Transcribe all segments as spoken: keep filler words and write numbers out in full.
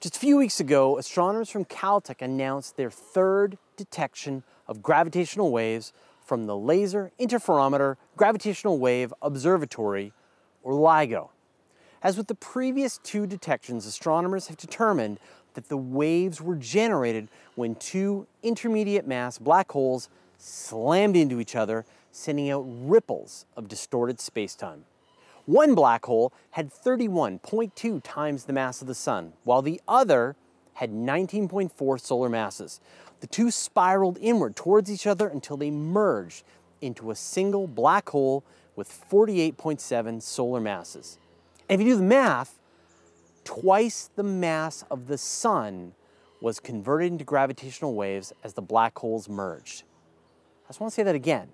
Just a few weeks ago, astronomers from Caltech announced their third detection of gravitational waves from the Laser Interferometer Gravitational-Wave Observatory, or LIGO. As with the previous two detections, astronomers have determined that the waves were generated when two intermediate mass black holes slammed into each other, sending out ripples of distorted spacetime. One black hole had thirty-one point two times the mass of the Sun, while the other had nineteen point four solar masses. The two spiraled inward towards each other until they merged into a single black hole with forty-eight point seven solar masses. And if you do the math, twice the mass of the Sun was converted into gravitational waves as the black holes merged. I just want to say that again.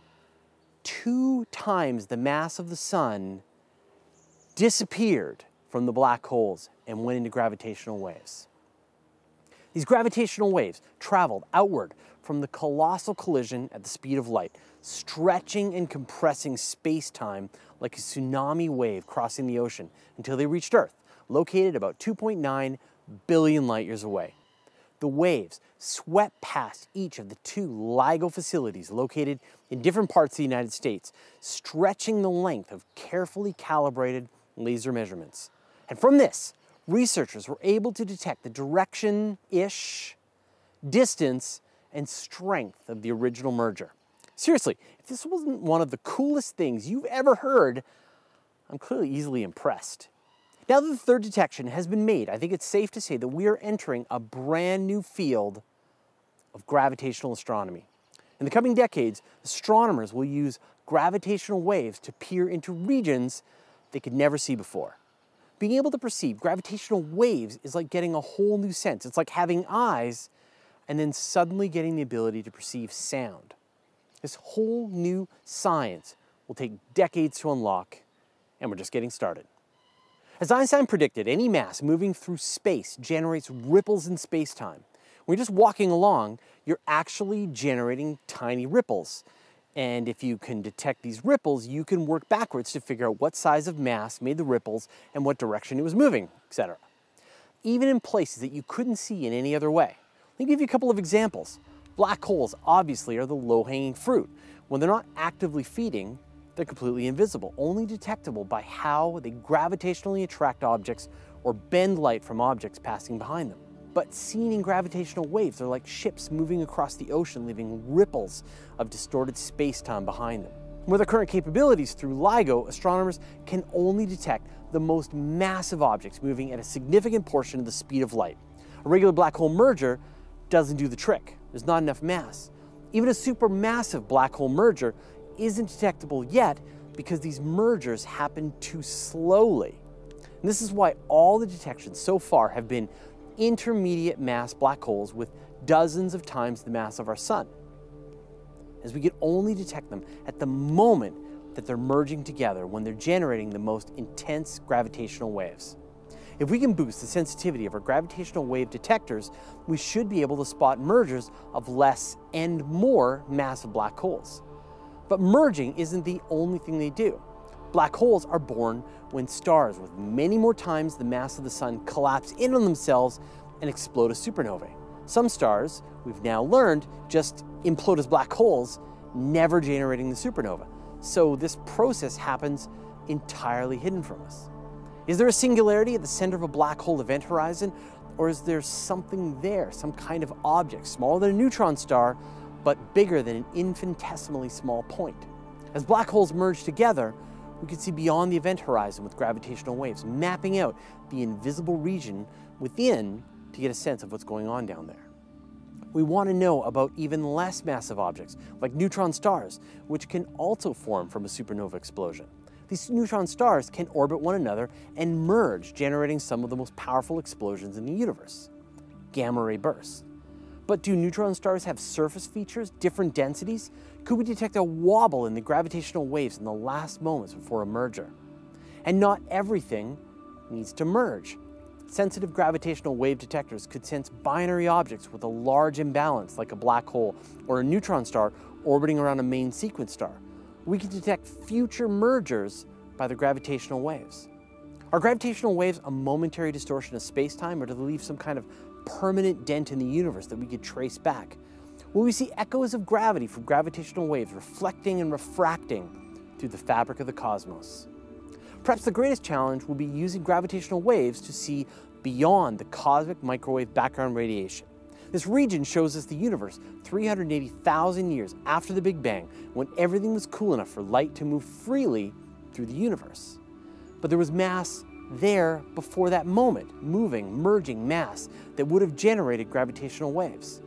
Two times the mass of the Sun disappeared from the black holes and went into gravitational waves. These gravitational waves traveled outward from the colossal collision at the speed of light, stretching and compressing space-time like a tsunami wave crossing the ocean until they reached Earth, located about two point nine billion light years away. The waves swept past each of the two LIGO facilities located in different parts of the United States, stretching the length of carefully calibrated laser measurements. And from this, researchers were able to detect the direction-ish, distance, and strength of the original merger. Seriously, if this wasn't one of the coolest things you've ever heard, I'm clearly easily impressed. Now that the third detection has been made, I think it's safe to say that we are entering a brand new field of gravitational astronomy. In the coming decades, astronomers will use gravitational waves to peer into regions they could never see before. Being able to perceive gravitational waves is like getting a whole new sense. It's like having eyes and then suddenly getting the ability to perceive sound. This whole new science will take decades to unlock, and we're just getting started. As Einstein predicted, any mass moving through space generates ripples in space-time. When you're just walking along, you're actually generating tiny ripples. And if you can detect these ripples, you can work backwards to figure out what size of mass made the ripples and what direction it was moving, et cetera. Even in places that you couldn't see in any other way. Let me give you a couple of examples. Black holes obviously are the low-hanging fruit. When they're not actively feeding, they're completely invisible, only detectable by how they gravitationally attract objects or bend light from objects passing behind them. But seen in gravitational waves, they're like ships moving across the ocean, leaving ripples of distorted space-time behind them. With our current capabilities through LIGO, astronomers can only detect the most massive objects moving at a significant portion of the speed of light. A regular black hole merger doesn't do the trick. There's not enough mass. Even a supermassive black hole merger isn't detectable yet because these mergers happen too slowly. And this is why all the detections so far have been intermediate mass black holes with dozens of times the mass of our Sun, as we can only detect them at the moment that they're merging together when they're generating the most intense gravitational waves. If we can boost the sensitivity of our gravitational wave detectors, we should be able to spot mergers of less and more massive black holes. But merging isn't the only thing they do. Black holes are born when stars with many more times the mass of the Sun collapse in on themselves and explode as supernovae. Some stars, we've now learned, just implode as black holes, never generating the supernova. So this process happens entirely hidden from us. Is there a singularity at the center of a black hole event horizon, or is there something there, some kind of object, smaller than a neutron star, but bigger than an infinitesimally small point? As black holes merge together, we can see beyond the event horizon with gravitational waves, mapping out the invisible region within to get a sense of what's going on down there. We want to know about even less massive objects, like neutron stars, which can also form from a supernova explosion. These neutron stars can orbit one another and merge, generating some of the most powerful explosions in the universe, gamma-ray bursts. But do neutron stars have surface features, different densities? Could we detect a wobble in the gravitational waves in the last moments before a merger? And not everything needs to merge. Sensitive gravitational wave detectors could sense binary objects with a large imbalance, like a black hole or a neutron star orbiting around a main sequence star. We can detect future mergers by the gravitational waves. Are gravitational waves a momentary distortion of space-time, or do they leave some kind of permanent dent in the universe that we could trace back? Will we see echoes of gravity from gravitational waves reflecting and refracting through the fabric of the cosmos? Perhaps the greatest challenge will be using gravitational waves to see beyond the cosmic microwave background radiation. This region shows us the universe three hundred eighty thousand years after the Big Bang, when everything was cool enough for light to move freely through the universe. But there was mass there before that moment, moving, merging mass that would have generated gravitational waves.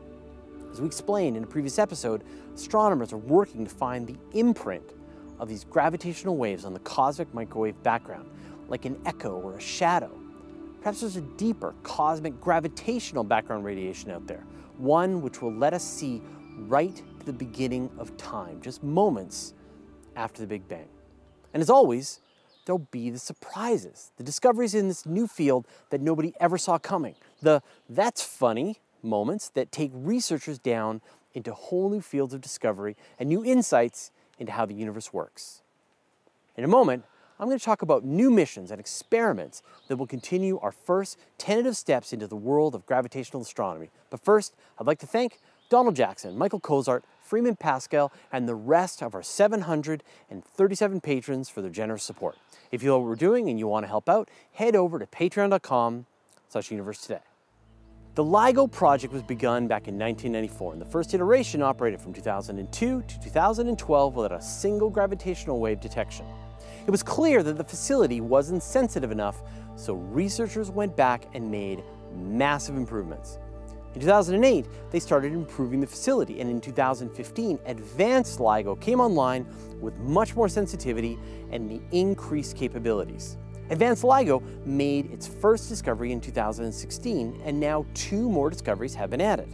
As we explained in a previous episode, astronomers are working to find the imprint of these gravitational waves on the cosmic microwave background, like an echo or a shadow. Perhaps there's a deeper cosmic gravitational background radiation out there, one which will let us see right to the beginning of time, just moments after the Big Bang. And as always, there'll be the surprises, the discoveries in this new field that nobody ever saw coming, the "that's funny" moments that take researchers down into whole new fields of discovery and new insights into how the universe works. In a moment, I'm going to talk about new missions and experiments that will continue our first tentative steps into the world of gravitational astronomy. But first, I'd like to thank Donald Jackson, Michael Cozart, Freeman Pascal, and the rest of our seven hundred thirty-seven patrons for their generous support. If you know what we're doing and you want to help out, head over to patreon dot com slash universe today. The LIGO project was begun back in nineteen ninety-four, and the first iteration operated from two thousand two to two thousand twelve without a single gravitational wave detection. It was clear that the facility wasn't sensitive enough, so researchers went back and made massive improvements. In two thousand eight, they started improving the facility, and in two thousand fifteen, advanced LIGO came online with much more sensitivity and the increased capabilities. Advanced LIGO made its first discovery in two thousand sixteen, and now two more discoveries have been added.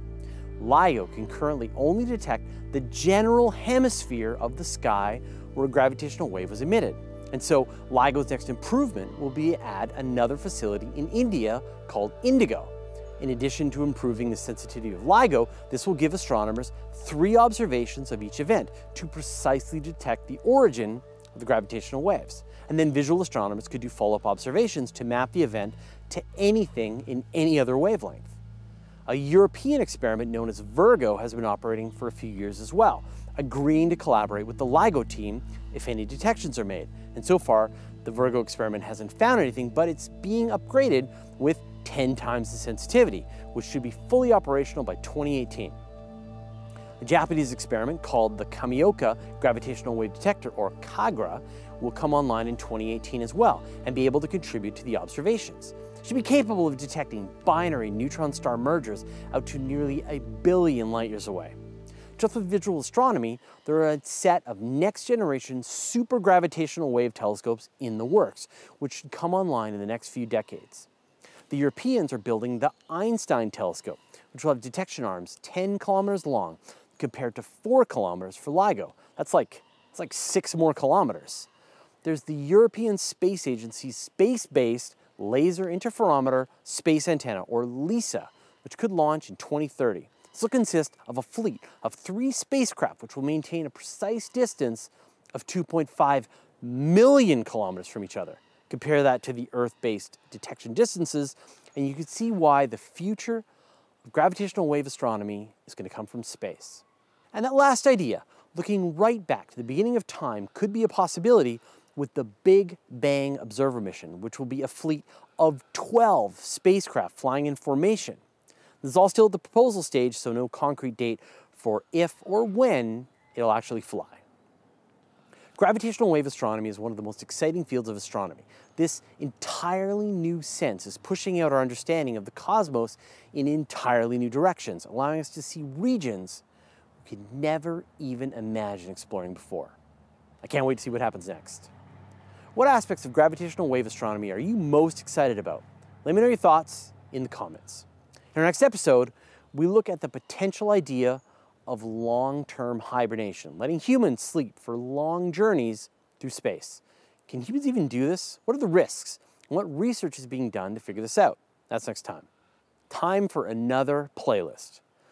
LIGO can currently only detect the general hemisphere of the sky where a gravitational wave was emitted. And so LIGO's next improvement will be to add another facility in India called INDIGO. In addition to improving the sensitivity of LIGO, this will give astronomers three observations of each event to precisely detect the origin of the gravitational waves. And then visual astronomers could do follow-up observations to map the event to anything in any other wavelength. A European experiment known as Virgo has been operating for a few years as well, agreeing to collaborate with the LIGO team if any detections are made. And so far, the Virgo experiment hasn't found anything, but it's being upgraded with ten times the sensitivity, which should be fully operational by twenty eighteen. A Japanese experiment called the Kamioka Gravitational Wave Detector, or KAGRA, will come online in twenty eighteen as well and be able to contribute to the observations. It should be capable of detecting binary neutron star mergers out to nearly a billion light years away. Just with visual astronomy, there are a set of next-generation super-gravitational wave telescopes in the works, which should come online in the next few decades. The Europeans are building the Einstein telescope, which will have detection arms ten kilometers long, compared to four kilometers for LIGO. That's like, that's like six more kilometers. There's the European Space Agency's space-based Laser Interferometer Space Antenna, or LISA, which could launch in twenty thirty. This will consist of a fleet of three spacecraft which will maintain a precise distance of two point five million kilometers from each other. Compare that to the Earth-based detection distances, and you can see why the future of gravitational wave astronomy is going to come from space. And that last idea, looking right back to the beginning of time, could be a possibility with the Big Bang Observer mission, which will be a fleet of twelve spacecraft flying in formation. This is all still at the proposal stage, so no concrete date for if or when it'll actually fly. Gravitational wave astronomy is one of the most exciting fields of astronomy. This entirely new sense is pushing out our understanding of the cosmos in entirely new directions, allowing us to see regions we could never even imagine exploring before. I can't wait to see what happens next. What aspects of gravitational wave astronomy are you most excited about? Let me know your thoughts in the comments. In our next episode, we look at the potential idea of long-term hibernation, letting humans sleep for long journeys through space. Can humans even do this? What are the risks? And what research is being done to figure this out? That's next time. Time for another playlist.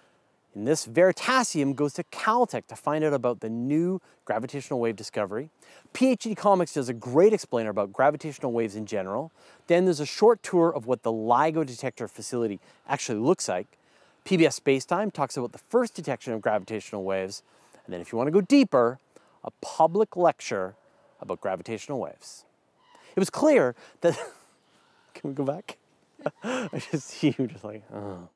In this, Veritasium goes to Caltech to find out about the new gravitational wave discovery. PhD Comics does a great explainer about gravitational waves in general. Then there's a short tour of what the LIGO detector facility actually looks like. P B S Spacetime talks about the first detection of gravitational waves. And then if you want to go deeper, a public lecture about gravitational waves. It was clear that... Can we go back? I just see you just like, oh.